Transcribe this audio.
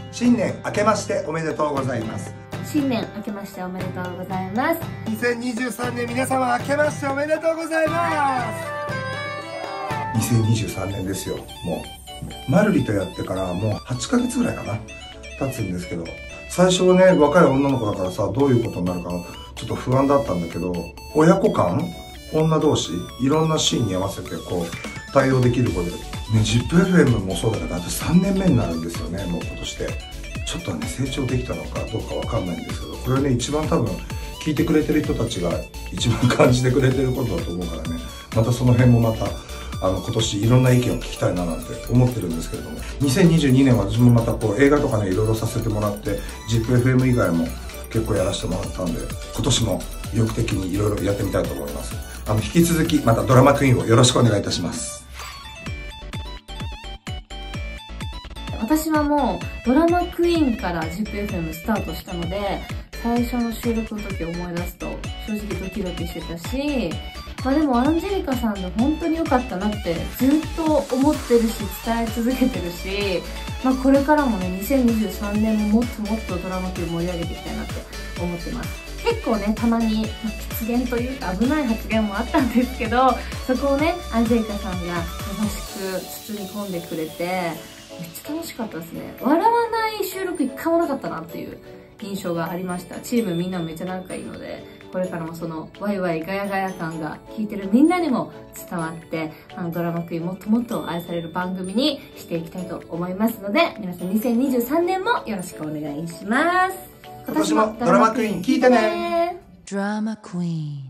新年明けましておめでとうございます。 新年明けましておめでとうございます。 2023年皆様明けましておめでとうございます。2023年ですよ。もうマルリとやってからもう8ヶ月ぐらいかな経つんですけど、最初はね、若い女の子だからさ、どういうことになるかちょっと不安だったんだけど、親子間、女同士、いろんなシーンに合わせてこう対応できる子で、ね、ZIPFM もそうだけど、私3年目になるんですよね、もう今年で。ちょっとね、成長できたのかどうかわかんないんですけど、これね、一番多分聞いてくれてる人たちが一番感じてくれてることだと思うからね、またその辺もまた今年いろんな意見を聞きたいななんて思ってるんですけれども、2022年は私もまたこう映画とかね、いろいろさせてもらって ZIPFM 以外も結構やらせてもらったんで、今年も意欲的にいろいろやってみたいと思います。引き続きまたドラマクイーンをよろしくお願いいたします。 私はもうドラマクイーンから ZIPFM スタートしたので、最初の収録の時を思い出すと正直ドキドキしてたし、でもアンジェリカさんで本当に良かったなってずっと思ってるし、伝え続けてるし、これからもね、2023年ももっともっとドラマクイーン盛り上げていきたいなって思ってます。結構ね、たまに失言というか危ない発言もあったんですけど、そこをね、アンジェリカさんが優しく包み込んでくれて、めっちゃ楽しかったですね。笑わない収録一回もなかったなっていう印象がありました。チームみんなめっちゃ仲いいので、これからもそのワイワイガヤガヤ感が聞いてるみんなにも伝わって、ドラマクイーンもっともっと愛される番組にしていきたいと思いますので、皆さん2023年もよろしくお願いします。 今年もドラマクイーン聞いてね。 Drama Queen